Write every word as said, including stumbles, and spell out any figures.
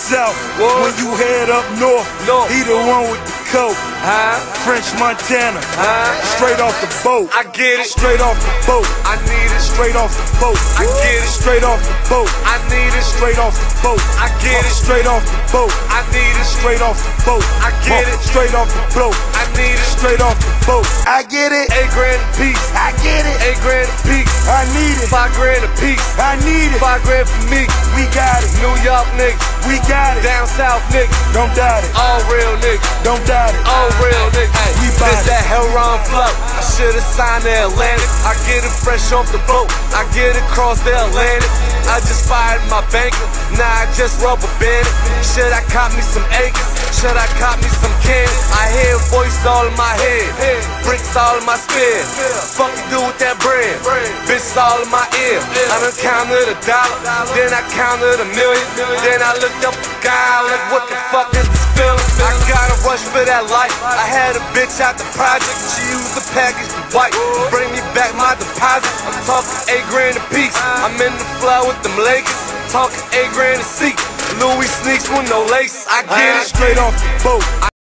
south. What? When you head up north, North. he the one with the coke. Huh? French Montana, Huh? straight off the boat. I get it. Straight off the boat. I need it. Straight off the boat. I get it. Straight off the boat. I need it. Straight off the boat. I get it. Straight off the boat. I need it. Straight off the boat. I get it. Straight off the boat. I need it. Straight off the boat. I get it. Eight grand a piece. I get it. Eight grand a piece. I need it. Five grand a piece. I need it. Five grand for me. We got it. New York niggas. We got it. Down south niggas. Don't doubt it. All real niggas. Don't doubt it. All real niggas. We bout This it. that Hellron flow. I should've signed the Atlantic. I get it fresh off the boat. I get it across the Atlantic. I just fired my banker. Now I just rubber band it. Should I cop me some acres? Should I cop me some cans? I hear a voice all in my head. Bricks all in my spear. Fuck you do with that bread? Bitch all in my ear. I done counted a dollar. Then I counted a million. Then I looked up the guy like what the fuck is this feeling? I gotta rush for that life. I had a bitch out the project. She used the package to wipe. Bring me back my deposit. I'm talking eight grand a piece. I'm in the flow with them Lakers. Talking eight grand a seat. Louis sneaks with no lace. I get it. Straight off the boat.